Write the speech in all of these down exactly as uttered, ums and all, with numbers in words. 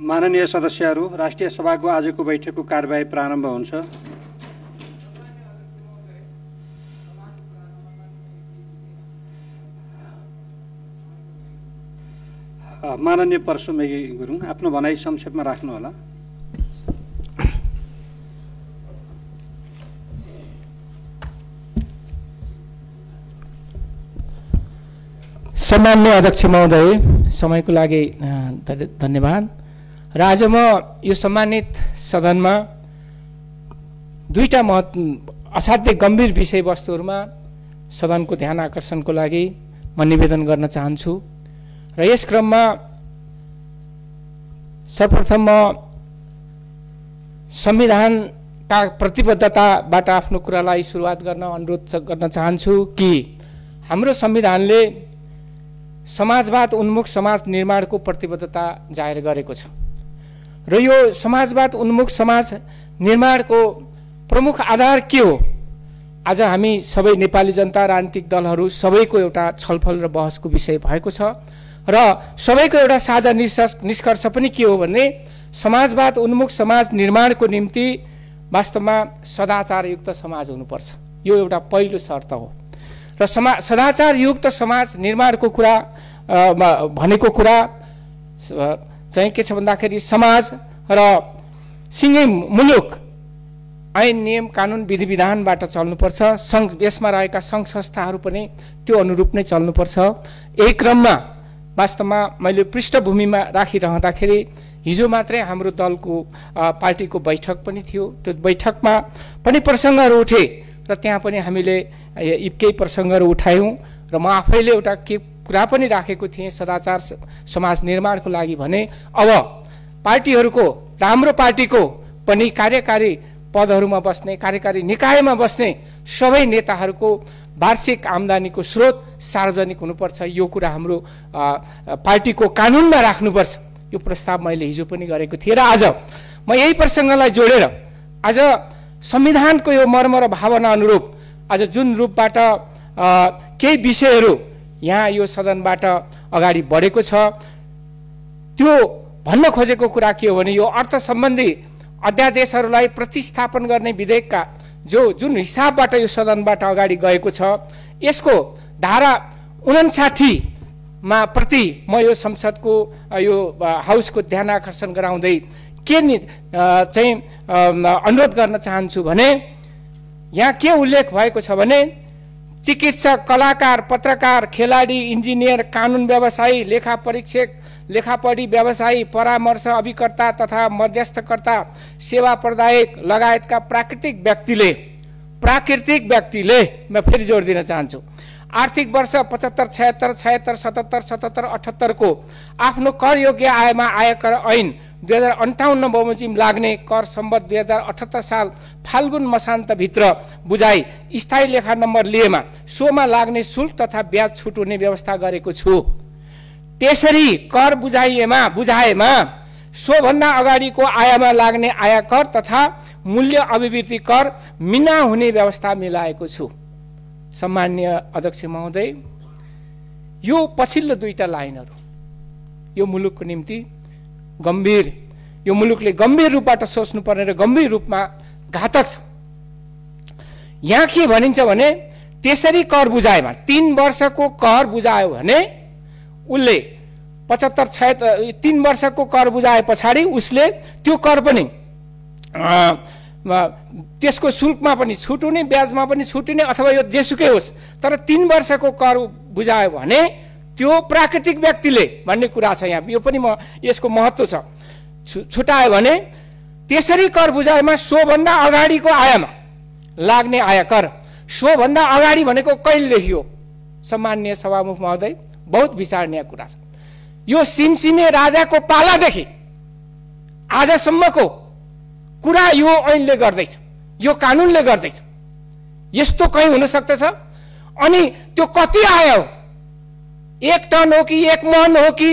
माननीय सदस्यहरू, राष्ट्रिय सभाको आजको बैठकको कार्यवाही प्रारम्भ हुन्छ। माननीय परशुमेगी गुरुङ, आफ्नो भनाइ संक्षेपमा राख्नुहोला। सम्माननीय अध्यक्ष महोदय, समयको लागि धन्यवाद। र आज म यो सम्मानित सदनमा दुईटा महत् असाध्यै गम्भीर विषयवस्तुहरूमा सदनको ध्यान आकर्षणको लागि म निवेदन गर्न चाहन्छु। र यस क्रममा सर्वप्रथम म संविधानका प्रतिबद्धताबाट आफ्नो कुरालाई सुरुवात गर्न अनुरोध गर्न चाहन्छु कि हाम्रो संविधानले समाजवाद उन्मुख समाज निर्माणको प्रतिबद्धता जाहेर गरेको छ र यो समाजवाद उन्मुख समाज निर्माणको प्रमुख आधार के हो? आज हामी सबै नेपाली जनता, राजनीतिक दलहरू सबैको एउटा छलफल र बहसको विषय भएको छ र सबैको एउटा साझा निष्कर्ष पनि के हो भने समाजवाद उन्मुख समाज निर्माणको निम्ति वास्तवमा सदाचारयुक्त समाज हुनुपर्छ। यो एउटा पहिलो शर्त हो र समा सदाचारयुक्त समाज निर्माणको कुरा भनेको कुरा चाहिँ के छ भन्दाखेरि समाज र सिङ्गै मुलुक ऐन नियम कानुन विधि विधानबाट चल्नुपर्छ। सङ्घ यसमा रहेका सङ्घ संस्थाहरू पनि त्यो अनुरूप नै चल्नुपर्छ। यही क्रममा वास्तवमा मैले पृष्ठभूमिमा राखिरहँदाखेरि हिजो मात्रै हाम्रो दलको पार्टीको बैठक पनि थियो। त्यो बैठकमा पनि प्रसङ्गहरू उठे र त्यहाँ पनि हामीले केही प्रसङ्गहरू उठायौँ र म आफैले एउटा के कुरा पनि राखेको थिएँ सदाचार समाज निर्माणको लागि भने अब पार्टीहरूको र हाम्रो पार्टीको पनि कार्यकारी पदहरूमा बस्ने, कार्यकारी निकायमा बस्ने सबै नेताहरूको वार्षिक आम्दानीको स्रोत सार्वजनिक हुनुपर्छ। यो कुरा हाम्रो पार्टीको कानुनमा राख्नुपर्छ। यो प्रस्ताव मैले हिजो पनि गरेको थिएँ र आज म यही प्रसङ्गलाई जोडेर आज संविधानको यो मर्म र भावना अनुरूप आज जुन रूपबाट केही विषयहरू यहाँ यो सदनबाट अगाडि बढेको छ त्यो भन्न खोजेको कुरा के हो भने यो अर्थ सम्बन्धी अध्यादेशहरूलाई प्रतिस्थापन गर्ने विधेयकका जो जुन हिसाबबाट यो सदनबाट अगाडि गएको छ यसको धारा उनन्साठी मा प्रति म यो संसदको यो हाउसको ध्यान आकर्षण गराउँदै के नि चाहिँ अनुरोध गर्न चाहन्छु भने यहाँ के उल्लेख भएको छ भने चिकित्सक, कलाकार, पत्रकार, खेलाडी, इन्जिनियर, कानुन व्यवसायी, लेखा परीक्षक, लेखापढी व्यवसायी, परामर्श अभिकर्ता तथा मध्यस्थकर्ता, सेवा प्रदायक लगायतका प्राकृतिक व्यक्तिले प्राकृतिक व्यक्तिले म फेरि जोड दिन चाहन्छु आर्थिक वर्ष पचहत्तर छयत्तर छयत्तर सतहत्तर सतहत्तर अठहत्तर को आफ्नो कर योग्य आयमा आयकर ऐन दुई हजार अन्ठाउन्न बमोजिम लाग्ने कर सम्बत दुई हजार अठहत्तर साल फाल्गुन मसान्तभित्र बुझाइ स्थायी लेखा नम्बर लिएमा सोमा लाग्ने शुल्क तथा ब्याज छुट हुने व्यवस्था गरेको छु। त्यसरी कर बुझाइएमा बुझाएमा सोभन्दा अगाडिको आयमा लाग्ने आयकर तथा मूल्य अभिवृद्धि कर मिना हुने व्यवस्था मिलाएको छु। सम्माननीय अध्यक्ष महोदय, यो पछिल्लो दुईटा लाइनहरू यो मुलुकको निम्ति गम्भीर, यो मुलुकले गम्भीर रूपबाट सोच्नुपर्ने र गम्भीर रूपमा घातक छ। यहाँ के भनिन्छ भने त्यसरी कर बुझाएमा तीन वर्षको कर बुझायो भने उसले पचहत्तर छयत्तर तीन वर्षको कर बुझाए पछाडि उसले त्यो कर पनि त्यसको शुल्कमा पनि छुट हुने, ब्याजमा पनि छुट हुने अथवा यो जेसुकै होस्, तर तीन वर्षको कर बुझायो भने त्यो प्राकृतिक व्यक्तिले भन्ने कुरा छ। यहाँ यो पनि म यसको महत्त्व छ। छुटायो भने त्यसरी कर बुझाएमा सोभन्दा अगाडिको आयमा लाग्ने आयकर, सोभन्दा अगाडि भनेको कहिलेदेखि हो? सम्माननीय सभामुख महोदय, बहुत विचारणीय कुरा छ। यो सिमसिमे राजाको पालादेखि आजसम्मको कुरा यो ऐनले गर्दैछ, यो कानुनले गर्दैछ। यस्तो कहीँ हुन सक्दछ? अनि त्यो कति आयो? एक टन हो कि एक मन हो कि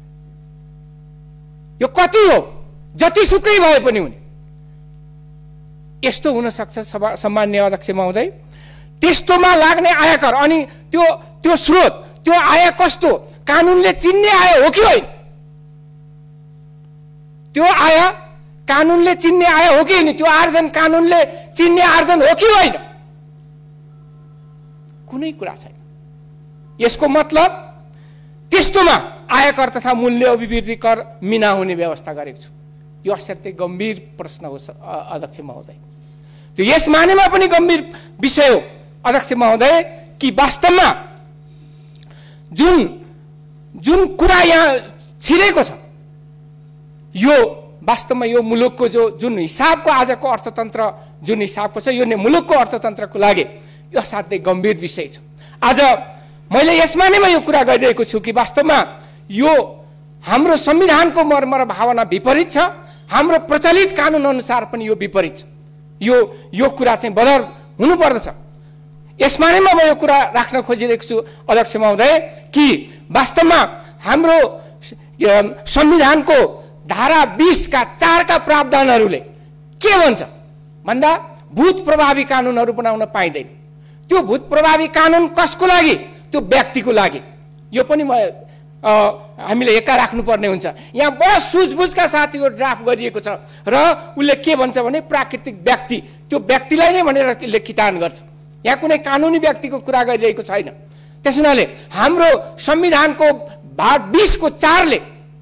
यो कति हो? जतिसुकै भए पनि हुने यस्तो हुन सक्छ सम्माननीय अध्यक्ष महोदय। त्यस्तोमा लाग्ने आयकर अनि त्यो त्यो स्रोत त्यो आय कस्तो कानुनले चिन्ने आय हो कि होइन? त्यो आय कानुनले चिन्ने आय हो कि होइन, त्यो आर्जन कानुनले चिन्ने आर्जन हो कि होइन, कुनै कुरा छैन। यसको मतलब त्यस्तोमा आयकर तथा मूल्य अभिवृद्धि कर मिना हुने व्यवस्था गरेको छु। यो असाध्यै गम्भीर प्रश्न हो अध्यक्ष महोदय। त्यो यस मानेमा पनि गम्भीर विषय हो अध्यक्ष महोदय कि वास्तवमा जुन जुन कुरा यहाँ छिरेको छ, यो वास्तवमा यो मुलुकको जो जुन हिसाबको आजको अर्थतन्त्र जुन हिसाबको छ, यो मुलुकको अर्थतन्त्रको लागि यो असाध्यै गम्भीर विषय छ। आज मैले यस मानेमा यो कुरा गरिरहेको छु कि वास्तवमा यो हाम्रो संविधानको मर्म र भावना विपरीत छ, हाम्रो प्रचलित कानुन अनुसार पनि यो विपरीत छ। यो यो कुरा चाहिँ बदल हुनुपर्दछ। यस मानेमा म यो कुरा राख्न खोजिरहेको छु अध्यक्ष महोदय कि वास्तवमा हाम्रो संविधानको धारा बीस का चार का प्रावधानहरूले के भन्छ भन्दा भूत प्रभावी कानुनहरू बनाउन पाइँदैन। त्यो भूत प्रभावी कानुन कसको लागि? त्यो व्यक्तिको लागि। यो पनि म हामीले एका राख्नुपर्ने हुन्छ। यहाँ बडा सुझबुझका साथ यो ड्राफ्ट गरिएको छ र उसले के भन्छ भने प्राकृतिक व्यक्ति, त्यो व्यक्तिलाई नै भनेर लेखितान गर्छ। यहाँ कुनै कानुनी व्यक्तिको कुरा गरिरहेको छैन। त्यस हुनाले हाम्रो संविधानको भाग बीस को चारले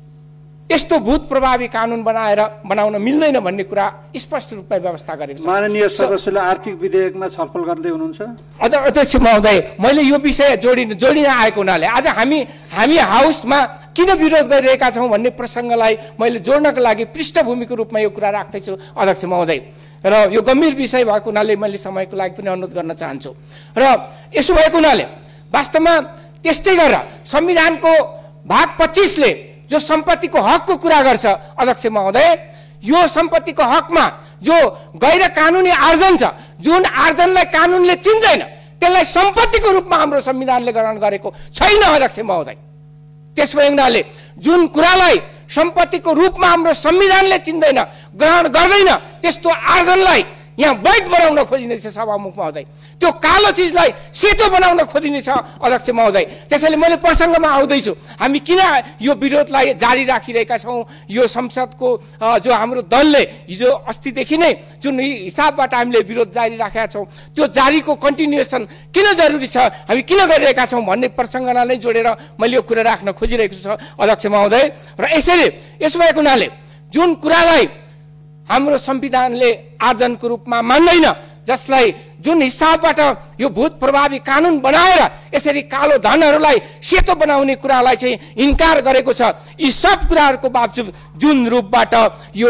यस्तो भूत प्रभावी कानुन बनाएर बनाउन मिल्दैन भन्ने कुरा स्पष्ट रूपमा व्यवस्था गरेको छ। माननीय सदस्यले आर्थिक विधेयकमा छलफल गर्दै हुनुहुन्छ। अध्यक्ष महोदय, मैले यो विषय जोडिन जोडिन आएको हुनाले आज हामी हामी हाउसमा किन विरोध गरिरहेका छौँ भन्ने प्रसङ्गलाई मैले जोड्नको लागि पृष्ठभूमिको रूपमा यो कुरा राख्दैछु अध्यक्ष महोदय। र यो गम्भीर विषय भएको हुनाले मैले समयको लागि पनि अनुरोध गर्न चाहन्छु। र यसो भएको हुनाले वास्तवमा त्यस्तै गरेर संविधानको भाग पच्चीसले जो सम्पत्तिको हकको कुरा गर्छ अध्यक्ष महोदय, यो सम्पत्तिको हकमा जो गैर कानुनी आर्जन छ, जुन आर्जनलाई कानुनले चिन्दैन, त्यसलाई सम्पत्तिको रूपमा हाम्रो संविधानले ग्रहण गरेको छैन अध्यक्ष महोदय। त्यसो भए हुनाले जुन कुरालाई सम्पत्तिको रूपमा हाम्रो संविधानले चिन्दैन, ग्रहण गर्दैन, त्यस्तो आर्जनलाई यहाँ वैध बनाउन खोजिँदैछ सभामुख महोदय। त्यो कालो चिजलाई सेतो बनाउन खोजिँदैछ अध्यक्ष महोदय। त्यसैले मैले प्रसङ्गमा आउँदैछु, हामी किन यो विरोधलाई जारी राखिरहेका छौँ। यो संसदको जो हाम्रो दलले हिजो अस्तिदेखि नै जुन हिसाबबाट हामीले विरोध जारी राखेका छौँ, त्यो जारीको कन्टिन्युएसन किन जरुरी छ, हामी किन गरिरहेका छौँ भन्ने प्रसङ्गलाई नै जोडेर मैले यो कुरा राख्न खोजिरहेको छु अध्यक्ष महोदय। र यसैले यसो भएको हुनाले जुन कुरालाई हाम्रो संविधानले आर्जनको रूपमा मान्दैन, जसलाई जुन हिसाबबाट यो भूत प्रभावी कानुन बनाएर यसरी कालो धनहरूलाई सेतो बनाउने कुरालाई चाहिँ इन्कार गरेको छ, यी सब कुराहरूको बावजुद जुन रूपबाट यो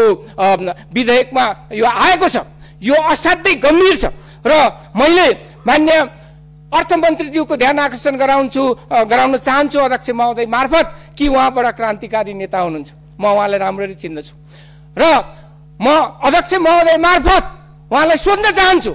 विधेयकमा यो आएको छ, यो असाध्यै गम्भीर छ। र मैले मान्य अर्थमन्त्रीज्यूको ध्यान आकर्षण गराउँछु गराउन चाहन्छु अध्यक्ष महोदय मार्फत कि उहाँ बडा क्रान्तिकारी नेता हुनुहुन्छ, म उहाँलाई राम्ररी चिन्दछु। र म अध्यक्ष महोदय मार्फत उहाँलाई सोध्न चाहन्छु,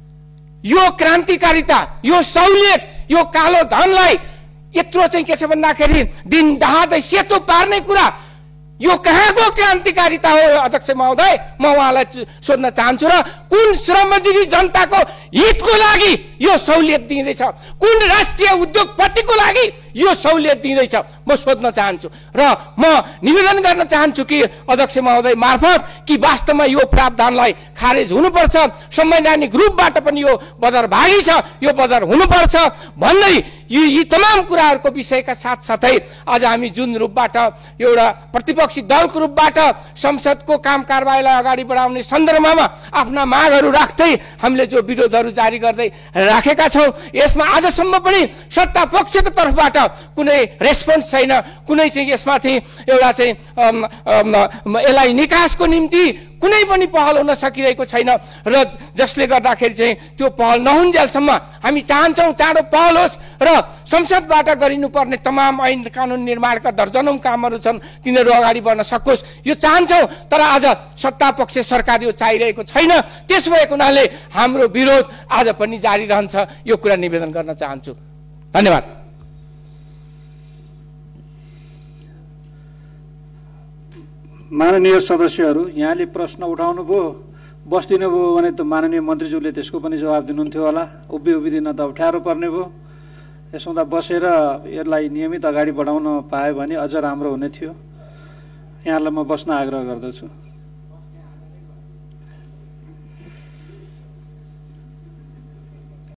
यो क्रान्तिकारिता, यो सहुलियत, यो कालो धनलाई यत्रो चाहिँ के छ भन्दाखेरि दिन दहादै सेतो पार्ने कुरा, यो कहाँको क्रान्तिकारिता हो अध्यक्ष महोदय? म उहाँलाई सोध्न चाहन्छु। र कुन श्रमजीवी जनताको हितको लागि यो सहुलियत दिँदैछ, कुन राष्ट्रिय उद्योगपतिको लागि यो सहुलियत दिँदैछ, म सोध्न चाहन्छु। र म निवेदन गर्न चाहन्छु कि अध्यक्ष महोदय मार्फत कि वास्तवमा यो प्रावधानलाई खारेज हुनुपर्छ, संवैधानिक रूपबाट पनि यो बदरभागी छ, यो बदर हुनुपर्छ भन्दै यी यी तमाम कुराहरूको विषयका साथसाथै आज हामी जुन रूपबाट एउटा प्रतिपक्षी दलको रूपबाट संसदको काम कारबाहीलाई अगाडि बढाउने सन्दर्भमा आफ्ना मागहरू राख्दै हामीले जो विरोधहरू जारी गर्दै राखेका छौँ, यसमा आजसम्म पनि सत्ता पक्षको तर्फबाट कुनै रेस्पोन्स छैन, कुनै चाहिँ यसमाथि एउटा चाहिँ यसलाई निकासको निम्ति कुनै पनि पहल हुन सकिरहेको छैन। र जसले गर्दाखेरि चाहिँ त्यो पहल नहुन्जेलसम्म हामी चाहन्छौँ चाँडो पहल होस् र संसदबाट गरिनुपर्ने तमाम ऐन कानुन निर्माणका दर्जनौं कामहरू छन्, तिनीहरू अगाडि बढ्न सकोस्, यो चाहन्छौँ। तर आज सत्ता पक्ष सरकार यो चाहिरहेको छैन। त्यसो भएको हुनाले हाम्रो विरोध आज पनि जारी रहन्छ, यो कुरा निवेदन गर्न चाहन्छु। धन्यवाद। माननीय सदस्यहरू, यहाँले प्रश्न उठाउनु भयो, बस्दिनु भयो भने त माननीय मन्त्रीज्यूले त्यसको पनि जवाब दिनुहुन्थ्यो होला। उभि उभिदिन त अप्ठ्यारो पर्ने भयो। यसो त बसेर यसलाई नियमित अगाडि बढाउन पायो भने अझ राम्रो हुने थियो। यहाँलाई म बस्न आग्रह गर्दछु।